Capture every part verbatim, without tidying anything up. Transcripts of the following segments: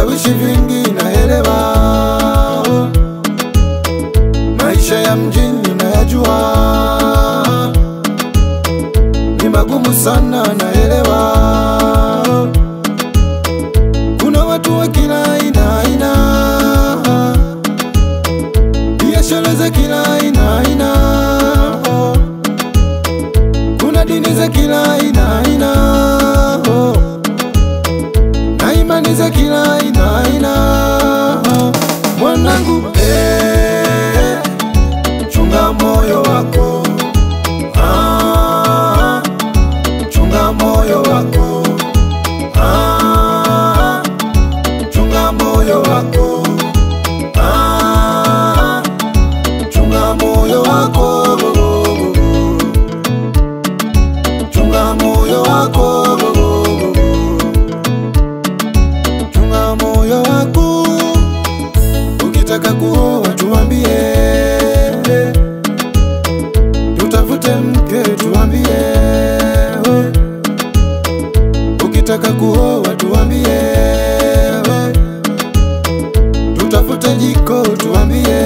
vishawishi vingi naelewa, maisha ya mjini nayajua, ni magumu sana naelewa. Kuna watu wa kila aina aina, biashara za kila aina aina, kuna dini za kila aina aina, na imani za kila aina aina. Mwanangu, eh, chunga moyo wako, ah, chunga moyo wako, ah, chunga moyo wako, ah, chunga moyo wako, chunga moyo wako, chunga moyo wako. Ukitaka kuoa tuambie, tutafute mke tuambie. Ukitaka kuoa tuambie, tutafute jiko tuambie.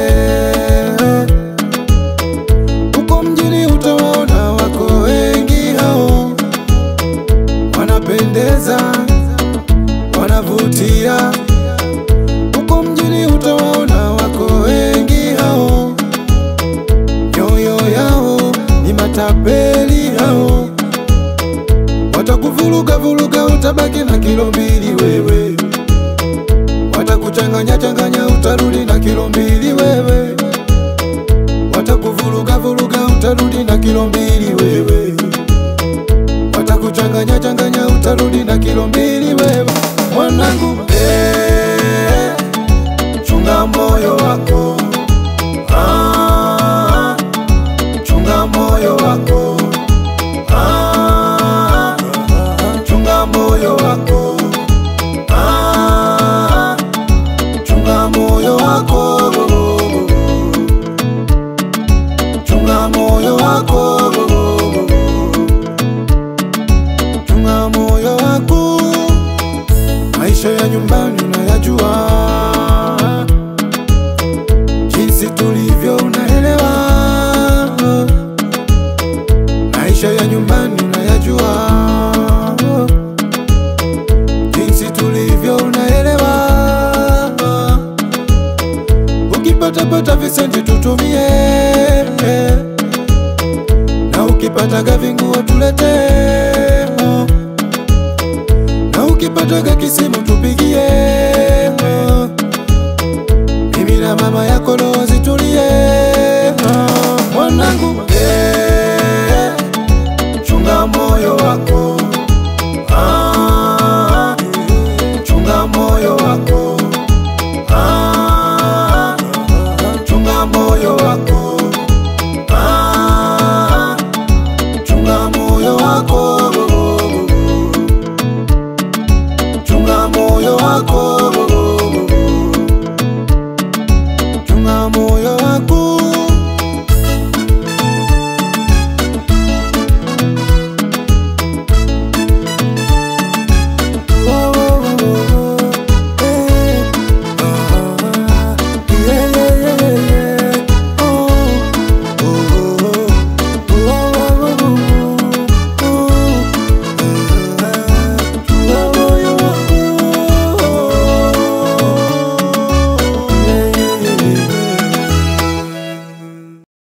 Uko mjini utaona wako wengi hao, wanapendeza, wanavutia. Uko mjini utaona wako wengi hao, nyoyo yao ni matapeli hao. Watakuvuruga vuruga utabaki na kilo mbili wewe, watakuchanganya changanya utarudi na kilo mbili wewe, watakuvuruga vuruga utarudi na kilo mbili wewe, watakuchanganya changanya utarudi na kilo mbili wewe. Mwanangu, eh, chunga moyo wako, ah, chunga moyo wako, ah, chunga moyo wako, ah, chunga moyo wako, chunga moyo wako, chunga moyo wako. Maisha ya nyumbani unayajua, jinsi tulivyo unaelewa. Maisha ya nyumbani unayajua, jinsi tulivyo unaelewa. Ukipata pata visenti tutumie, na ukipata gavinguo tulete, na ukipata kisimu tupigie. Mimi na mama yako Loza